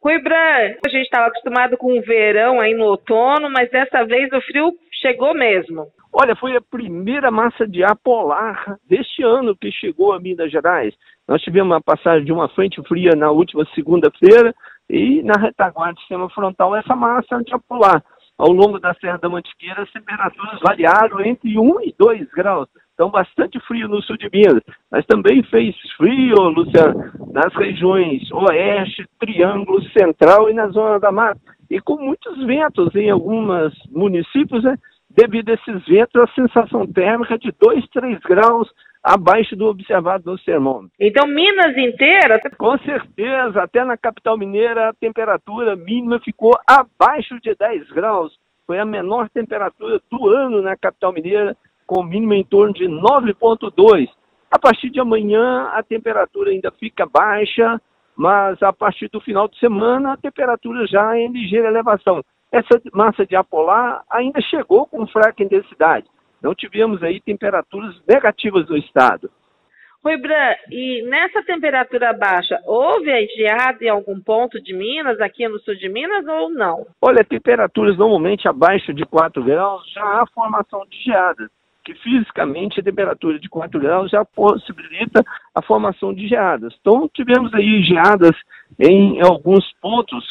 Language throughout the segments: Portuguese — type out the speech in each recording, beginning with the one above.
Rui Branco, a gente estava acostumado com o verão aí no outono, mas dessa vez o frio chegou mesmo. Olha, foi a primeira massa de ar polar deste ano que chegou a Minas Gerais. Nós tivemos a passagem de uma frente fria na última segunda-feira e na retaguarda do sistema frontal essa massa de ar polar. Ao longo da Serra da Mantiqueira, as temperaturas variaram entre 1 e 2 graus. Então, bastante frio no sul de Minas. Mas também fez frio, Luciano, nas regiões oeste, Triângulo Central e na Zona da Mata. E com muitos ventos em alguns municípios, né? Devido a esses ventos, a sensação térmica de 2, 3 graus abaixo do observado no termômetro. Então, Minas inteira? Com certeza, até na capital mineira, a temperatura mínima ficou abaixo de 10 graus. Foi a menor temperatura do ano na capital mineira, com mínima em torno de 9,2. A partir de amanhã, a temperatura ainda fica baixa, mas a partir do final de semana, a temperatura já é em ligeira elevação. Essa massa de ar polar ainda chegou com fraca intensidade. Não tivemos aí temperaturas negativas no estado. Rui Branco, e nessa temperatura baixa, houve geada em algum ponto de Minas, aqui no sul de Minas, ou não? Olha, temperaturas normalmente abaixo de 4 graus já há formação de geadas, que fisicamente a temperatura de 4 graus já possibilita a formação de geadas. Então tivemos aí geadas em alguns pontos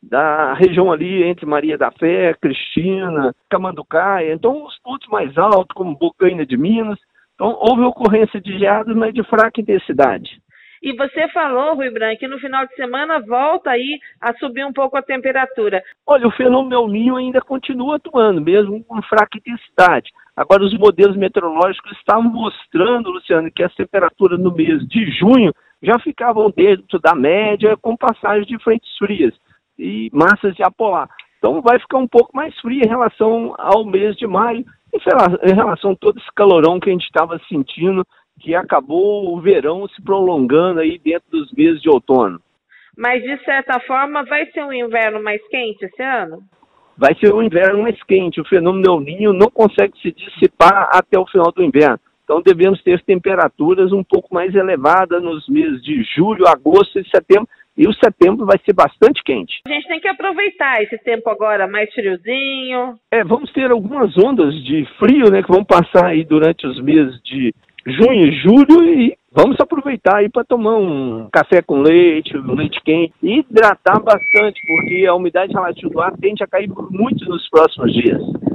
da região ali entre Maria da Fé, Cristina, Camanducaia, então os pontos mais altos, como Bocaina de Minas. Então houve ocorrência de geadas, mas de fraca intensidade. E você falou, Rui Branco, que no final de semana volta aí a subir um pouco a temperatura. Olha, o fenômeno El Niño ainda continua atuando, mesmo com fraca intensidade. Agora os modelos meteorológicos estavam mostrando, Luciano, que as temperaturas no mês de junho já ficavam dentro da média, com passagem de frentes frias e massas de ar polar. Então vai ficar um pouco mais frio em relação ao mês de maio, em relação a todo esse calorão que a gente estava sentindo, que acabou o verão se prolongando aí dentro dos meses de outono. Mas de certa forma vai ser um inverno mais quente esse ano? Vai ser um inverno mais quente, o fenômeno El Niño não consegue se dissipar até o final do inverno. Então devemos ter temperaturas um pouco mais elevadas nos meses de julho, agosto e setembro, e o setembro vai ser bastante quente. A gente tem que aproveitar esse tempo agora mais friozinho. Vamos ter algumas ondas de frio, né, que vão passar aí durante os meses de junho e julho, e vamos aproveitar aí para tomar um café com leite, um leite quente, e hidratar bastante, porque a umidade relativa do ar tende a cair muito nos próximos dias.